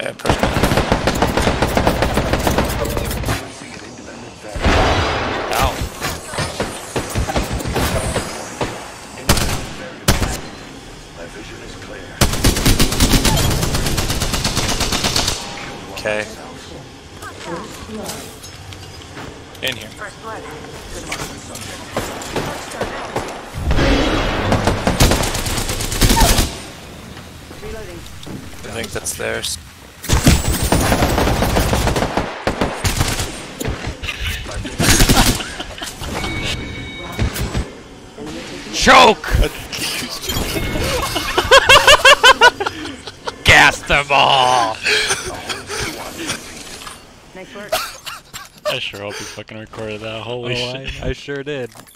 Ow. My vision is clear. Okay. In here. First blood. Reloading. I think that's theirs. Choke! Gas them all! Nice work. I sure hope you fucking recorded that. Holy shit. I sure did.